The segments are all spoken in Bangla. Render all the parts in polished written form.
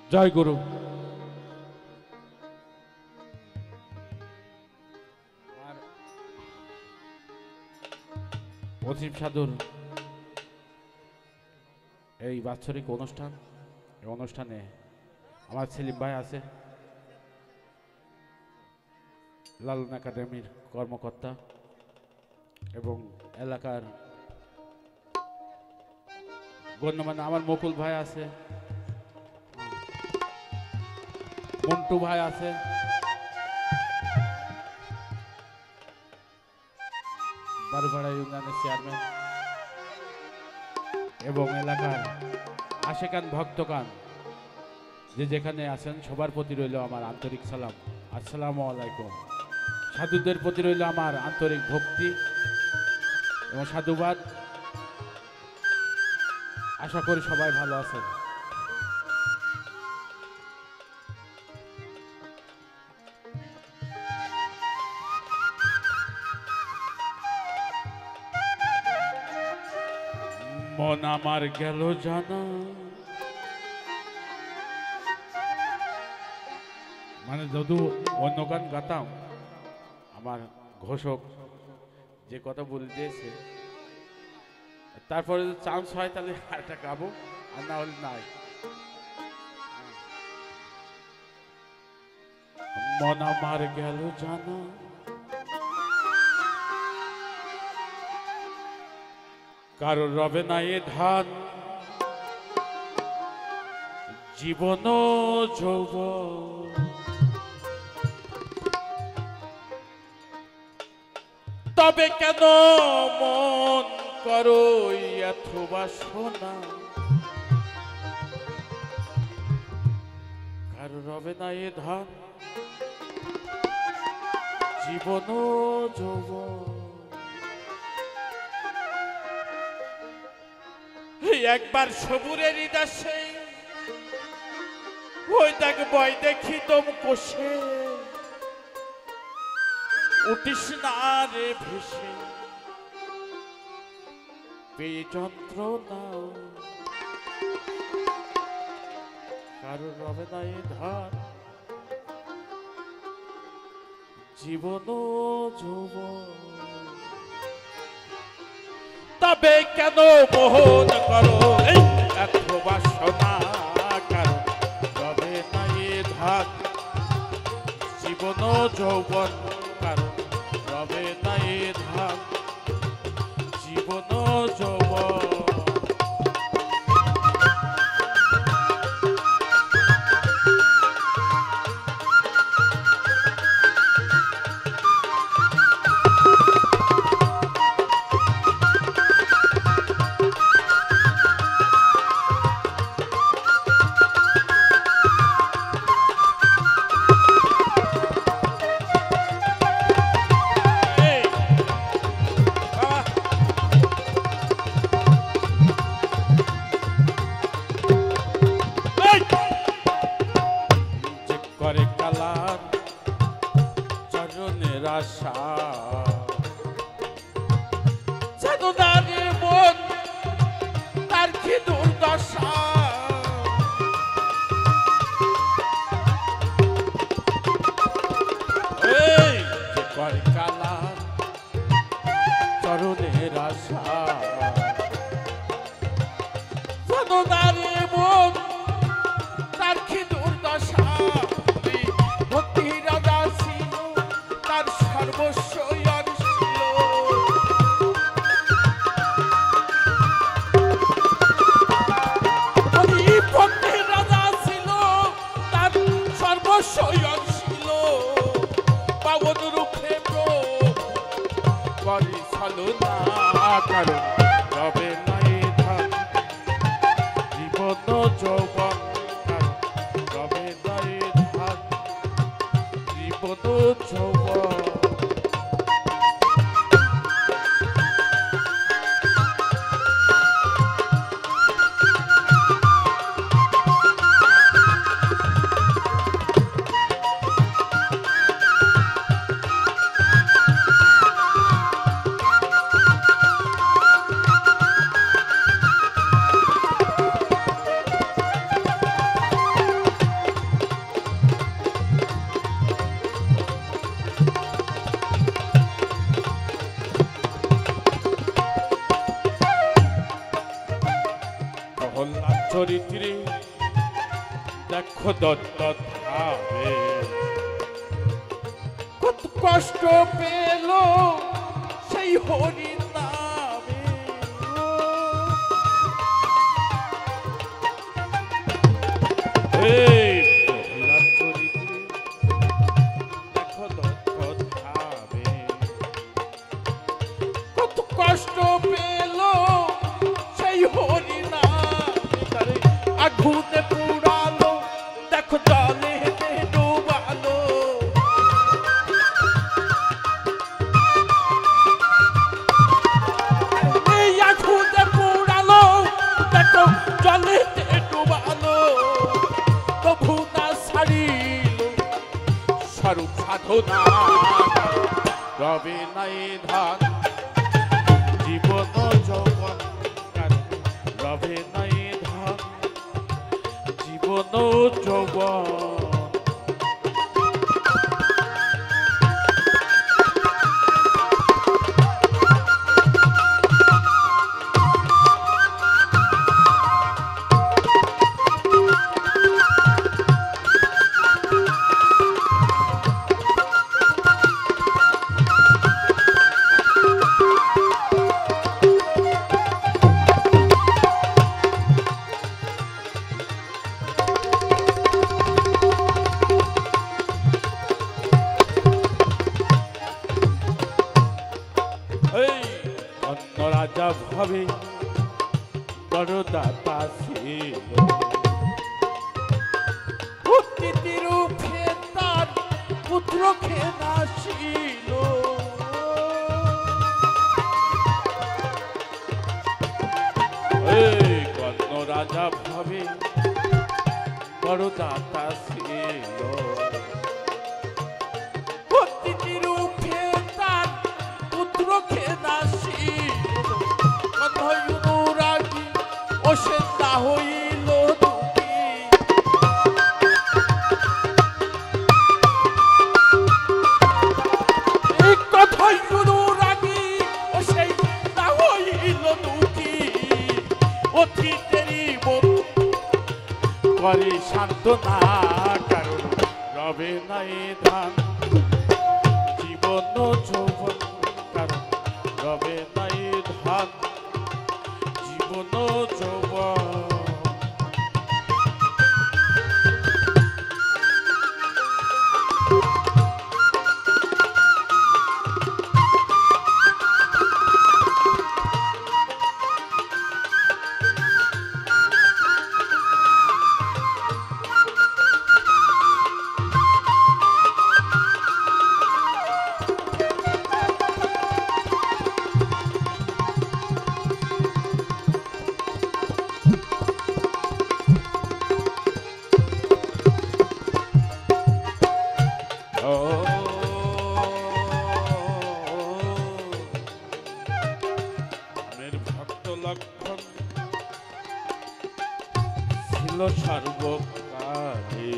জয় গুরু। অসীম সাধুর এই বাৎসরিক অনুষ্ঠান, এই অনুষ্ঠানে আমার সেলিম ভাই আছে, লালন একাডেমির কর্মকর্তা এবং এলাকার গণ্যমান্য আমার মুকুল ভাই আছে, মন্টু ভাই আছে, বারুপাড়া ইউনিয়নের চেয়ারম্যান এবং এলাকার আশেকান ভক্তকান যে যেখানে আছেন সবার প্রতি রইল আমার আন্তরিক সালাম। আসসালামু আলাইকুম। সাধুদের প্রতি রইল আমার আন্তরিক ভক্তি এবং সাধুবাদ। আশা করি সবাই ভালো আছেন। মন আমার গেল জানা, মানে যদু অন্য গান গাতাম, আমার ঘোষক যে কথা বলে দিয়েছে, তারপরে যদি চান্স হয় তাহলে আরেকটা গাবো, আর না হলে নাই। মন আমার গেল জানা, কারো রবে না এ ধান, জীবন যৌবন তবে কেন মন করো এত বাসনা, কারো রবে না এ ধান, জীবন যৌবন। একবার সবুরের হৃদয়ে ওই দেখ বই দেখি তোম কোষে, উঠিস না রে ভেসে পেয়ে যন্ত্রণা, কারো রবে না এ ধান, জীবন যৌবন তবে কেন মোহন করো এত বাসনা, কারণ রবে না এ ধান, জীবন যৌবন কারণ রবে না এ ধান, জীবন যৌবন। করে কালার চরণের আশা, সাধুদারে মন তার কি দুর্দশা, এই যে করে কালার চরণের আশা, সাধুদারে মন তার কি দুর্দশা, কারণ রবে না এ ধান, জীবন যৌবন কারণ রবে না এ ধান, জীবন যৌবন। তীরে দেখো দত্ত ধাবে কত কষ্ট পেল সেই হরি নামে। এই প্রহ্লাদ চরিত্রে দেখো দত্ত ধাবে কত কষ্ট পেল সেই হরি নামে। তারে আগুনে পুড়ালো দেখো জলে ডুবালো। এই আগুনে পুড়ালো দেখো জলে ডুবালো। তবু না ছাড়িল স্বরূপ সাধনা রবে নাই ধান জীবন যৌবন রবে নাই ধান জীবন যৌবন। অন্য রাজা ভাবে বড় দাতা ছিল অতিথি রূপে তার পুত্র খেনাশীল। অন্য রাজা ভাবে বড় দাতা ছিল অতিথি রূপে তার পুত্র খেনাশীল। অনুরাগী ও সে তা হইল দুঃখী। এই কথাই অনুরাগী ও সেই তা হইল দুঃখী। অতীতেরই বধূ করে সান্ত্বনা কারণ রবে নাই ধান জীবন যৌবন কারণ রবে নাই ধান জীবন যৌবন। লক্ষণ ছিল সর্বকালে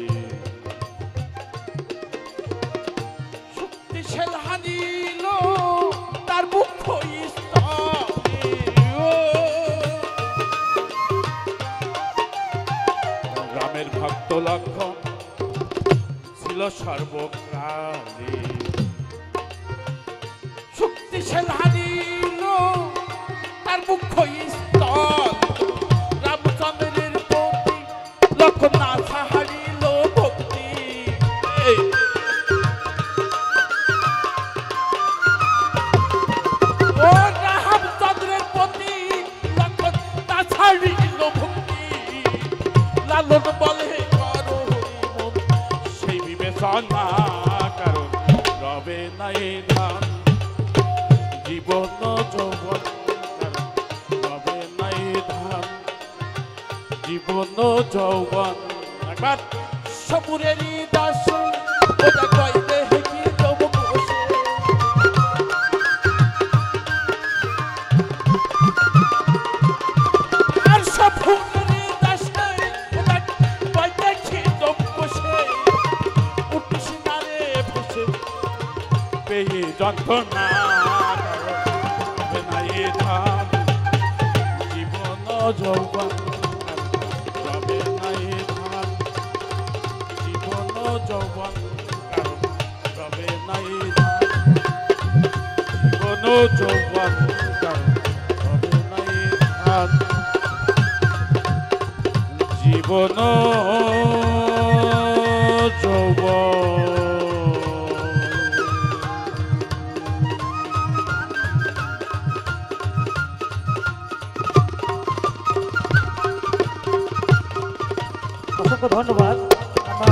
শক্তিশাল হানিল তার মুখ্য স্তরে। রামের ভক্ত লক্ষণ ছিল সর্বকালে শক্তিশাল হানিল তার মুখ্য স্তর। রামচন্দ্রের প্রতি লক্ষণ না হারিল ভক্তি। ও রামচন্দ্রের প্রতি লক্ষণ না ছাড়িল ভক্তি। লালন বলে করো মন সেই বিবেচনা কারণ রবে নাই ধান জীবন যৌবন রবে নাই ধান জীবন যৌবন। একবার সমুরেরই দাস ওটা কইতে কি তবু বসে আর সমুরেরই দাস ওটা কইতে কি তবু বসে উঠিস না রে বসে পেয়ে যন্ত্রণা নাই ধান জীবন যৌবন যৌবন কারণ রবে নাই ধান। জীবন যৌবন কারণ রবে নাই ধান। জীবন যৌবন। অসংখ্য ধন্যবাদ।